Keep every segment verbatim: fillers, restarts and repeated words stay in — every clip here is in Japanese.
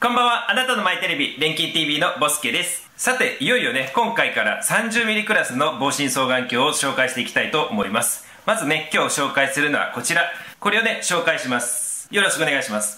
こんばんは。あなたのマイテレビ、錬金 ティーブイ のボスケです。さて、いよいよね、今回から さんじゅうミリ クラスの防振双眼鏡を紹介していきたいと思います。まずね、今日紹介するのはこちら。これをね、紹介します。よろしくお願いします。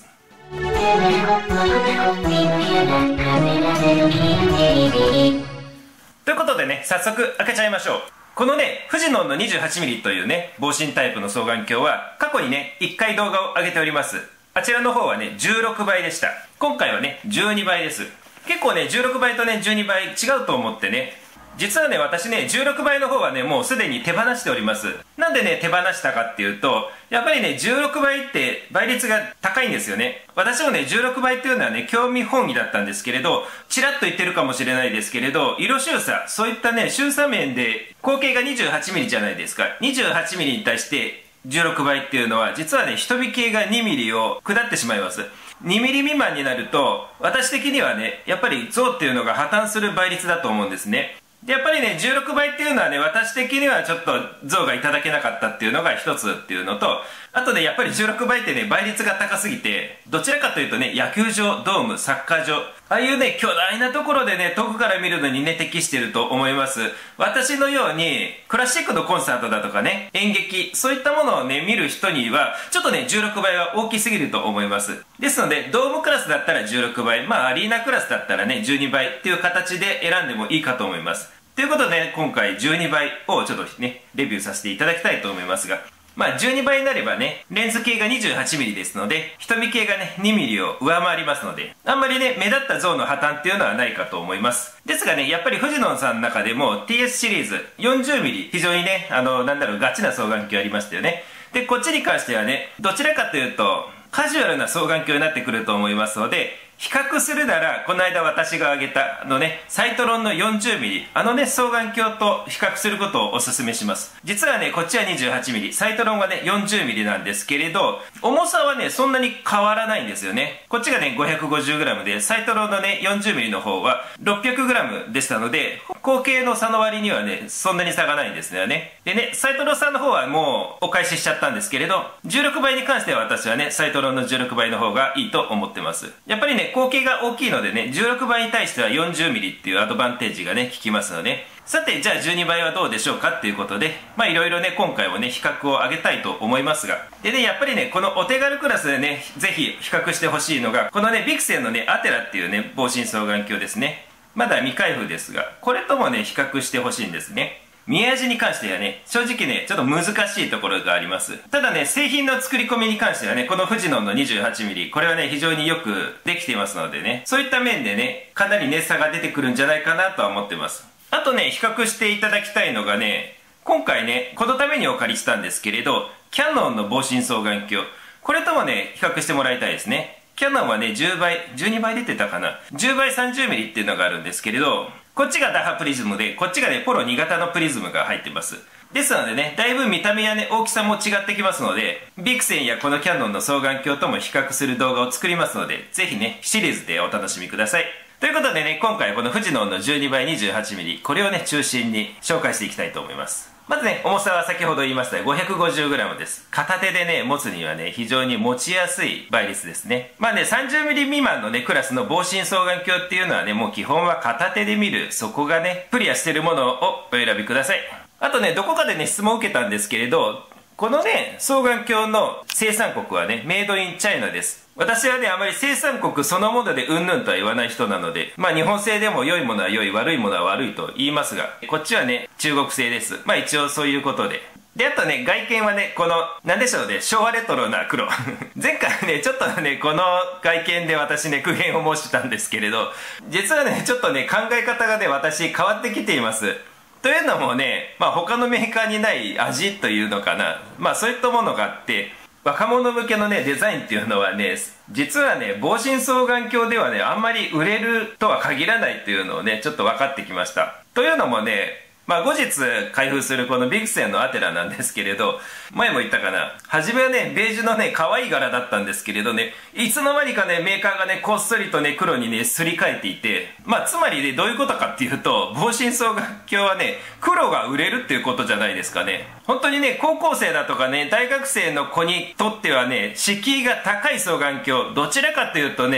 ということでね、早速開けちゃいましょう。このね、フジノンの にじゅうはちミリ というね、防振タイプの双眼鏡は、過去にね、いっかい動画を上げております。あちらの方はね、じゅうろくばいでした。今回はね、じゅうにばいです。結構ね、じゅうろくばいとね、じゅうにばい違うと思ってね、実はね、私ね、じゅうろくばいの方はね、もうすでに手放しております。なんでね、手放したかっていうと、やっぱりね、じゅうろくばいって倍率が高いんですよね。私もね、じゅうろくばいっていうのはね、興味本位だったんですけれど、ちらっと言ってるかもしれないですけれど、色周差、そういったね、周差面で、口径が にじゅうはちミリ じゃないですか。にじゅうはちミリ に対して、じゅうろくばいっていうのは、実はね、人引きが にミリ を下ってしまいます。にミリ未満になると、私的にはね、やっぱり像っていうのが破綻する倍率だと思うんですね。で、やっぱりね、じゅうろくばいっていうのはね、私的にはちょっと像がいただけなかったっていうのが一つっていうのと、あとね、やっぱりじゅうろくばいってね、倍率が高すぎて、どちらかというとね、野球場、ドーム、サッカー場、ああいうね、巨大なところでね、遠くから見るのにね、適してると思います。私のように、クラシックのコンサートだとかね、演劇、そういったものをね、見る人には、ちょっとね、じゅうろくばいは大きすぎると思います。ですので、ドームクラスだったらじゅうろくばい、まあ、アリーナクラスだったらね、じゅうにばいっていう形で選んでもいいかと思います。ということで、ね、今回じゅうにばいをちょっとね、レビューさせていただきたいと思いますが、まあじゅうにばいになればね、レンズ系が にじゅうはちミリ ですので、瞳系がね、にミリ を上回りますので、あんまりね、目立った像の破綻っていうのはないかと思います。ですがね、やっぱりフジノンさんの中でも ティーエス シリーズ よんじゅうミリ、非常にね、あの、なんだろう、ガチな双眼鏡ありましたよね。で、こっちに関してはね、どちらかというと、カジュアルな双眼鏡になってくると思いますので、比較するなら、この間私が挙げた、あのね、サイトロンの よんじゅうミリ、あのね、双眼鏡と比較することをお勧めします。実はね、こっちは にじゅうはちミリ、サイトロンはね、よんじゅうミリ なんですけれど、重さはね、そんなに変わらないんですよね。こっちがね、ごひゃくごじゅうグラム で、サイトロンのね、よんじゅうミリ の方は ろっぴゃくグラム でしたので、口径の差の割にはね、そんなに差がないんですよね。でね、サイトロンさんの方はもうお返ししちゃったんですけれど、じゅうろくばいに関しては私はね、サイトロンのじゅうろくばいの方がいいと思ってます。やっぱりね、口径が大きいのでね、じゅうろくばいに対しては よんじゅうミリ っていうアドバンテージがね、効きますので、さて、じゃあじゅうにばいはどうでしょうかっていうことで、まあいろいろね、今回もね、比較を上げたいと思いますが、でね、やっぱりね、このお手軽クラスでね、ぜひ比較してほしいのが、このね、ビクセンのね、アテラっていうね、防振双眼鏡ですね。まだ未開封ですが、これともね、比較してほしいんですね。見え味に関してはね、正直ね、ちょっと難しいところがあります。ただね、製品の作り込みに関してはね、このフジノンの にじゅうはちミリ、これはね、非常によくできていますのでね、そういった面でね、かなりね、差が出てくるんじゃないかなとは思ってます。あとね、比較していただきたいのがね、今回ね、このためにお借りしたんですけれど、キヤノンの防振双眼鏡、これともね、比較してもらいたいですね。キヤノンはね、じゅうばい、じゅうにばい出てたかな。じゅうばい さんじゅうミリ っていうのがあるんですけれど、こっちがダハプリズムで、こっちがね、ポロに型のプリズムが入ってます。ですのでね、だいぶ見た目やね、大きさも違ってきますので、ビクセンやこのキヤノンの双眼鏡とも比較する動画を作りますので、ぜひね、シリーズでお楽しみください。ということでね、今回はこのフジノンの じゅうにばい にじゅうはちミリ、これをね、中心に紹介していきたいと思います。まずね、重さは先ほど言いました ごひゃくごじゅうグラム です。片手でね、持つにはね、非常に持ちやすい倍率ですね。まあね、さんじゅうミリ 未満のね、クラスの防振双眼鏡っていうのはね、もう基本は片手で見る、そこがね、クリアしてるものをお選びください。あとね、どこかでね、質問を受けたんですけれど、このね、双眼鏡の生産国はね、メイドインチャイナです。私はね、あまり生産国そのものでうんぬんとは言わない人なので、まあ日本製でも良いものは良い、悪いものは悪いと言いますが、こっちはね、中国製です。まあ一応そういうことで。で、あとね、外見はね、この、なんでしょうね、昭和レトロな黒。前回ね、ちょっとね、この外見で私ね、苦言を申したんですけれど、実はね、ちょっとね、考え方がね、私変わってきています。というのもね、まあ他のメーカーにない味というのかな。まあそういったものがあって、若者向けのね、デザインっていうのはね、実はね、防振双眼鏡ではね、あんまり売れるとは限らないっていうのをね、ちょっと分かってきました。というのもね、まあ後日開封するこのビクセンのアテラなんですけれど、前も言ったかな、初めはね、ベージュのね、可愛い柄だったんですけれどね、いつの間にかね、メーカーがね、こっそりとね、黒にね、すり替えていて、まあつまりね、どういうことかっていうと、防振双眼鏡はね、黒が売れるっていうことじゃないですかね。本当にね、高校生だとかね、大学生の子にとってはね、敷居が高い双眼鏡、どちらかというとね、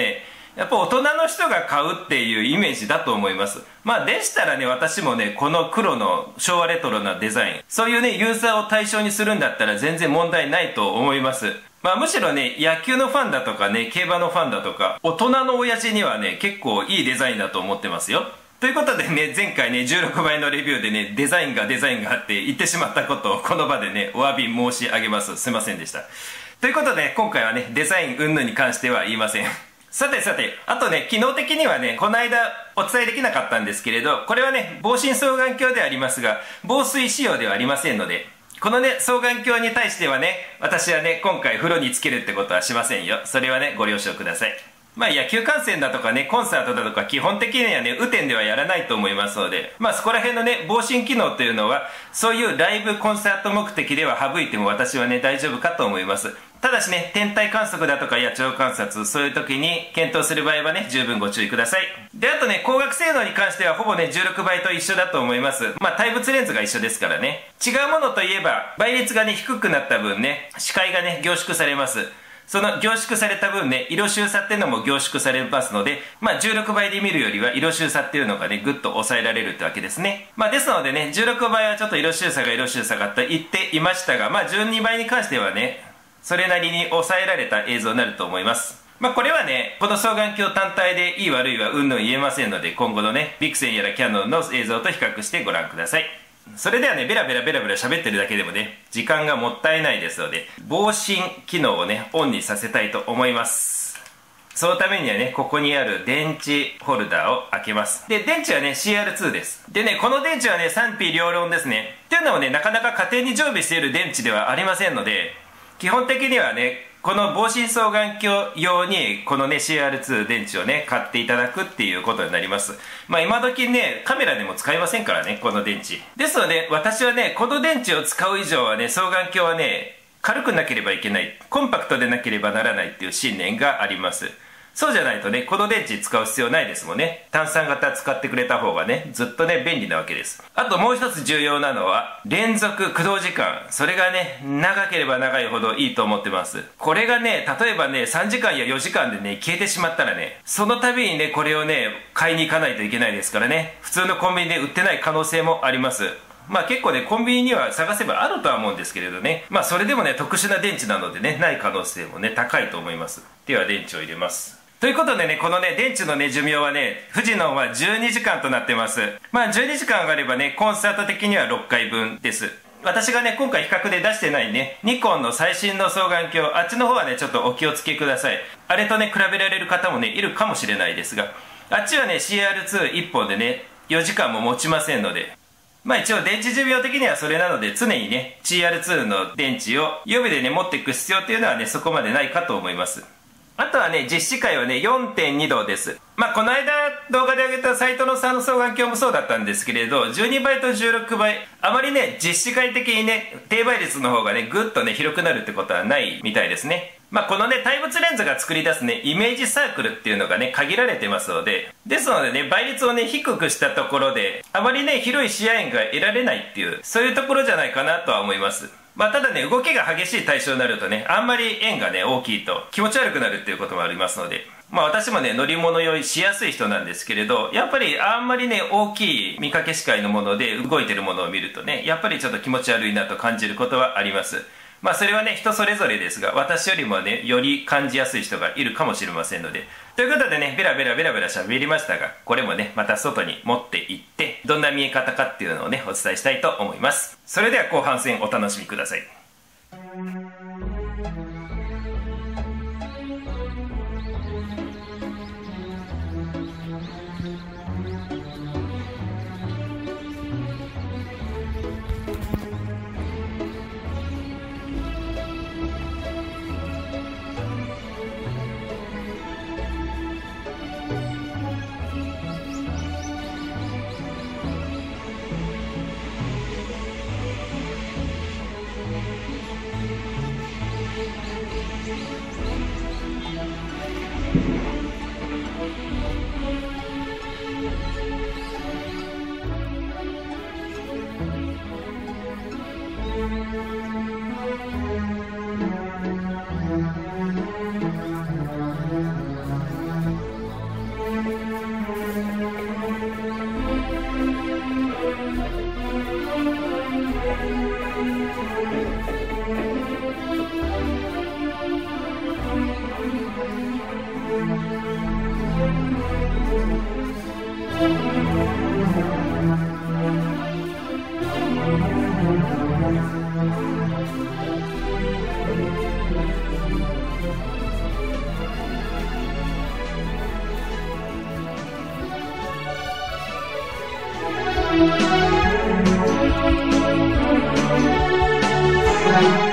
やっぱ大人の人が買うっていうイメージだと思います。まあでしたらね、私もね、この黒の昭和レトロなデザイン、そういうね、ユーザーを対象にするんだったら全然問題ないと思います。まあむしろね、野球のファンだとかね、競馬のファンだとか、大人の親父にはね、結構いいデザインだと思ってますよ。ということでね、前回ね、じゅうろくばいのレビューでね、デザインがデザインがあって言ってしまったことをこの場でね、お詫び申し上げます。すいませんでした。ということで、今回はね、デザイン云々に関しては言いません。さてさて、あとね、機能的にはね、この間お伝えできなかったんですけれど、これはね、防振双眼鏡でありますが、防水仕様ではありませんので、このね、双眼鏡に対してはね、私はね、今回風呂につけるってことはしませんよ。それはね、ご了承ください。まあ野球観戦だとかね、コンサートだとか基本的にはね、雨天ではやらないと思いますので、まあそこら辺のね、防振機能というのは、そういうライブコンサート目的では省いても私はね、大丈夫かと思います。ただしね、天体観測だとか野鳥観察、そういう時に検討する場合はね、十分ご注意ください。で、あとね、光学性能に関してはほぼね、じゅうろくばいと一緒だと思います。まあ対物レンズが一緒ですからね。違うものといえば、倍率がね、低くなった分ね、視界がね、凝縮されます。その凝縮された分ね、色収差っていうのも凝縮されますので、まあじゅうろくばいで見るよりは色収差っていうのがね、ぐっと抑えられるってわけですね。まあですのでね、じゅうろくばいはちょっと色収差が色収差がと言っていましたが、まあじゅうにばいに関してはね、それなりに抑えられた映像になると思います。まあこれはね、この双眼鏡単体でいい悪いはうんぬん言えませんので、今後のね、ビクセンやらキヤノンの映像と比較してご覧ください。それではね、ベラベラベラベラ喋ってるだけでもね、時間がもったいないですので、防振機能をね、オンにさせたいと思います。そのためにはね、ここにある電池ホルダーを開けます。で、電池はね、シーアールツー です。でね、この電池はね、賛否両論ですね。っていうのもね、なかなか家庭に常備している電池ではありませんので、基本的にはね、この防振双眼鏡用にこのね シーアールツー 電池をね買っていただくっていうことになります。まあ今時ねカメラでも使えませんからね、この電池ですので、私はねこの電池を使う以上はね双眼鏡はね軽くなければいけない、コンパクトでなければならないっていう信念があります。そうじゃないとねこの電池使う必要ないですもんね。単三型使ってくれた方がねずっとね便利なわけです。あともう一つ重要なのは連続駆動時間、それがね長ければ長いほどいいと思ってます。これがね例えばねさんじかんやよじかんでね消えてしまったらね、その度にねこれをね買いに行かないといけないですからね、普通のコンビニで売ってない可能性もあります。まあ結構ねコンビニには探せばあるとは思うんですけれどね、まあそれでもね特殊な電池なのでねない可能性もね高いと思います。では電池を入れます。ということでね、このね、電池のね、寿命はね、フジノンはじゅうにじかんとなってます。まあ、じゅうにじかんあればね、コンサート的にはろっかいぶんです。私がね、今回比較で出してないね、ニコンの最新の双眼鏡、あっちの方はね、ちょっとお気をつけください。あれとね、比べられる方もね、いるかもしれないですが、あっちはね、シーアールツーいっぽんでね、よじかんも持ちませんので、まあ一応電池寿命的にはそれなので、常にね、シーアールツー の電池を予備でね、持っていく必要っていうのはね、そこまでないかと思います。あとはね、実視界はね、よんてんにどです。まあ、この間動画で上げたサイトのさんの双眼鏡もそうだったんですけれど、じゅうにばいとじゅうろくばい、あまりね、実視界的にね、低倍率の方がね、ぐっとね、広くなるってことはないみたいですね。まあ、このね、対物レンズが作り出すね、イメージサークルっていうのがね、限られてますので、ですのでね、倍率をね、低くしたところで、あまりね、広い視野円が得られないっていう、そういうところじゃないかなとは思います。まあただね、動きが激しい対象になるとね、あんまり円がね、大きいと気持ち悪くなるっていうこともありますので、まあ私もね、乗り物酔いしやすい人なんですけれど、やっぱりあんまりね、大きい見かけ視界のもので動いてるものを見るとね、やっぱりちょっと気持ち悪いなと感じることはあります。まあそれはね、人それぞれですが、私よりもね、より感じやすい人がいるかもしれませんので、ということでね、ベラベラベラベラ喋りましたが、これもね、また外に持って行って、どんな見え方かっていうのをね、お伝えしたいと思います。それでは後半戦お楽しみください。 Thank you.